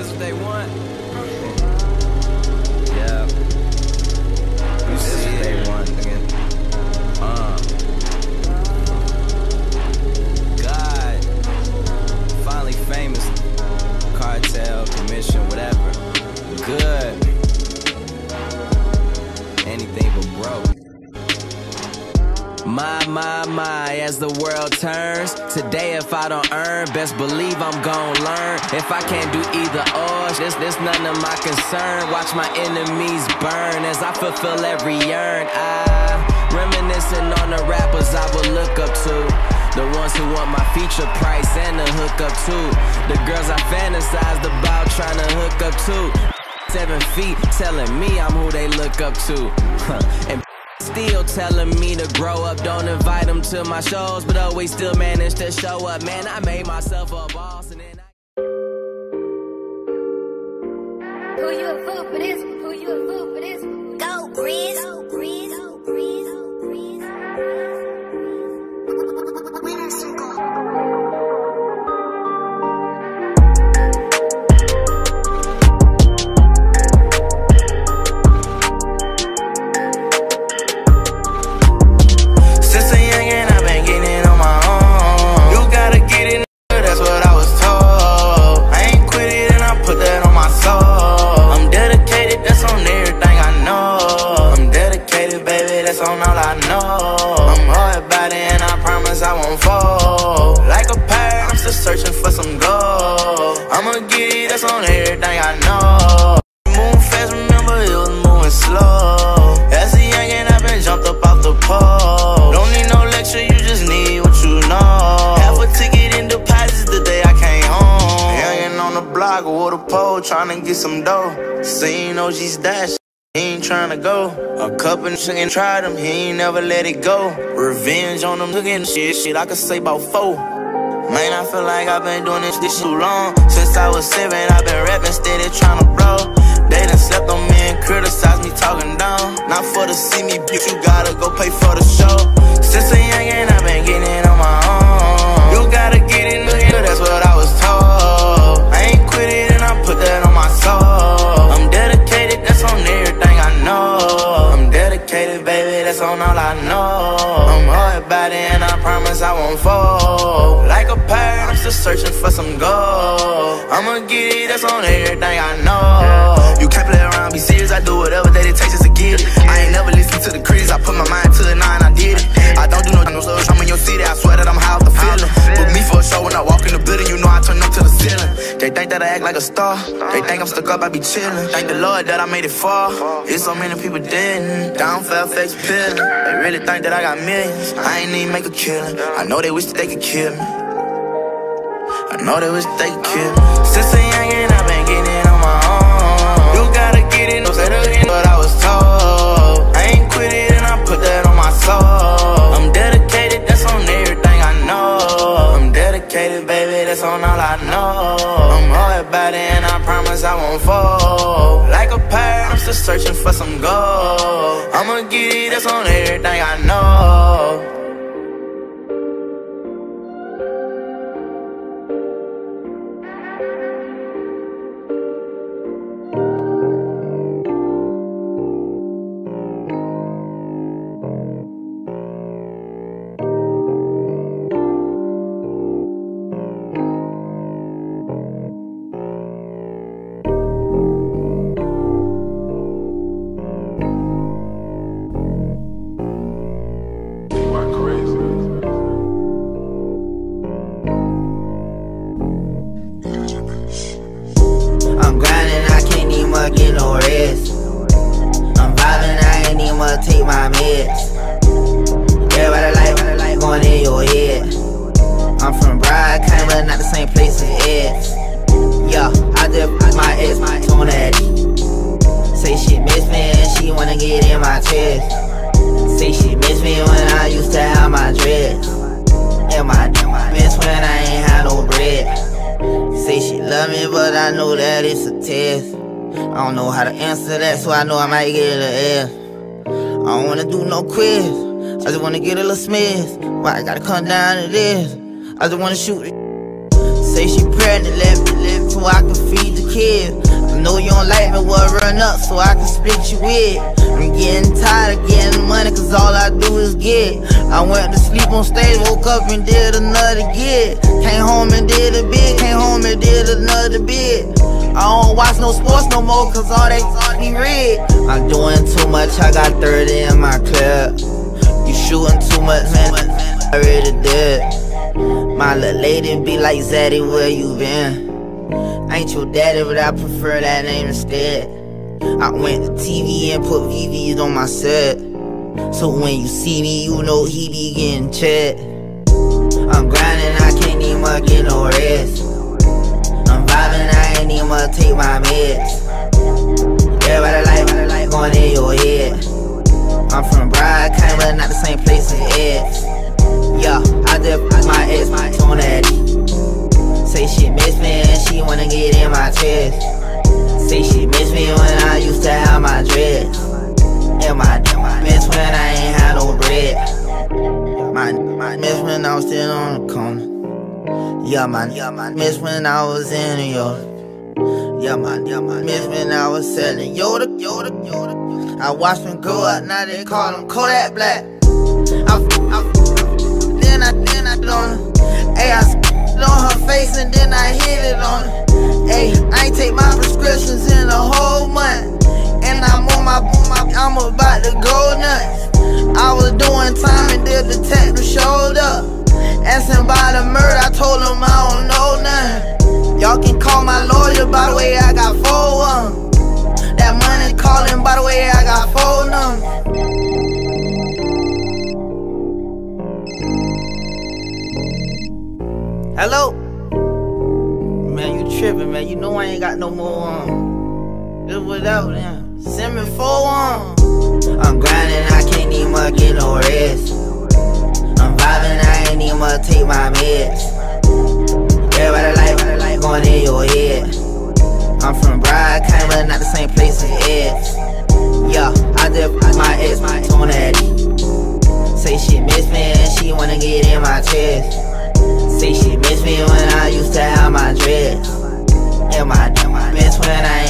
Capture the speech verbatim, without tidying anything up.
that's what they want. Yeah. You see what they want again. Uh. God. Finally famous. Cartel, commission, whatever. Good. Anything but broke. My, my, my, as the world turns. Today if I don't earn, best believe I'm gon' learn. If I can't do either or, this, this none of my concern. Watch my enemies burn as I fulfill every yearn. I reminiscing on the rappers I would look up to. The ones who want my feature price and the hookup too. The girls I fantasized about trying to hook up to. Seven feet telling me I'm who they look up to. And still telling me to grow up, don't invite them to my shows, but always still manage to show up. Man, I made myself a boss and then I Who you a fool for this? Who you a fool for this? Go, Breeze. Go, Breeze. Go, Breeze. Go, Breeze. Winner circle. Searching for some gold. I'ma get it, that's on everything I know. Moving fast, remember it was moving slow. As a youngin', I been jumped up off the pole. Don't need no lecture, you just need what you know. Half a ticket in deposits the day I came home. Youngin' on the block with a pole, tryna get some dough. Seen O Gs dash, he ain't tryna go. A couple niggas tried him, he ain't never let it go. Revenge on them looking shit, shit I could say about four. Man, I feel like I've been doing this this too long. Since I was seven, I've been rapping steady tryna blow. They done slept on me and criticized me talking down. Not for to see me, bitch, you gotta go pay for the show. Since a youngin', I've been getting it on my own. You gotta get it, nigga, that's what I was told. I ain't quit it and I put that on my soul. I'm dedicated, that's on everything I know. I'm dedicated, baby, that's on all I know. I'm hard about it and I promise I won't fold. Like a pirate, I'm still searching for some gold. I'ma get it, that's on everything I know. You can't play around, be serious, I do whatever that it takes just to get it. I ain't never listened to the critics, I put my mind to it, nine, I did it. I don't do no no slow, I'm in your city, I swear that I'm high off the feeling. Book me for a show when I walk in the building, you know I turn up to the ceiling. They think that I act like a star, they think I'm stuck up, I be chillin'. Thank the Lord that I made it far, it's so many people dead. Down Fairfax pillin', they really think that I got millions. I ain't even make a killing, I know they wish that they could kill me. I know they wish they could kill me. Since a youngin', I've been getting it on my own. You gotta get it, no say the end, but I was told. I ain't quit it and I put that on my soul. I'm dedicated, that's on everything I know. I'm dedicated, baby, that's on all I know. I'm hard about it and I promise I won't fold. Like a pirate, I'm still searching for some gold. I'ma get it, that's on everything I know. Get no rest. I'm vibing, I ain't even wanna take my meds. Everybody like going in your head. I'm from Bride, kinda not the same place as Eds. Yeah, I just put my ex on that. Say she miss me and she wanna get in my chest. Say she miss me when I used to have my dreads. And my miss when I ain't had no bread. Say she love me, but I know that it's a test. I don't know how to answer that, so I know I might get a F. I don't wanna do no quiz, I just wanna get a little smiz. Why I gotta come down to this? I just wanna shoot it. Say she pregnant, let me live so I can feed the kids. I know you don't like me, well run up so I can split you with. I'm getting tired of getting money cause all I do is get. I went to sleep on stage, woke up and did another gig. Came home and did a bit, came home and did another bit. I don't watch no sports no more cause all they talk me red. I'm doing too much, I got thirty in my clip. You shooting too much, man, I already did. My little lady be like, Zaddy, where you been? I ain't your daddy, but I prefer that name instead. I went to T V and put V Vs on my set, so when you see me, you know he be getting checked. I'm grinding, I can't even get no rest. I'm vibing, I ain't even take my meds. Everybody like, like going in your head. I'm from Bride, kind but not the same place as X. Yeah, I just my ex on that. Say she miss me and she wanna get in my chest. Say she miss me when I used to have my dreads. And my, my miss when I ain't had no bread. My, my miss when I was still on the corner. Yeah, man, yeah, man. Miss when I was in New York. Yeah, man, yeah, man. Miss when I was selling Yoda, Yoda, Yoda. I watched them grow up, now they call them Kodak Black. I, I, then I, then I don't. Hey, I spit on her face and then I hit it on her. Hey, I ain't take my prescriptions in a whole month, and I'm on my, on my, I'm about to go nuts. I was doing time and the detective showed up, asking about the murder. I told him I don't know nothing. Y'all can call my lawyer, by the way I got four of them. That money calling, by the way I got four of them. Hello? Man, you tripping, man. You know I ain't got no more um just without them. Send me four um I'm grinding, I can't even get no rest. I'm vibing, I ain't even take my meds. Everybody like, like going in your head. I'm from Bride, kind but not the same place as X. Yeah, I just my ex on that. Say she miss me and she wanna get in my chest. Say she miss me when I used to have my dreads. And my, my miss when I